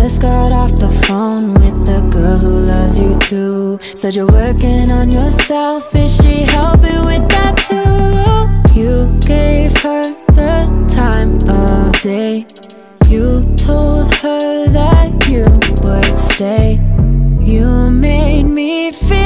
just got off the phone with the girl who loves you too. Said you're working on yourself, is she helping with that too? You gave her the time of day. You told her that you would stay. You made me feel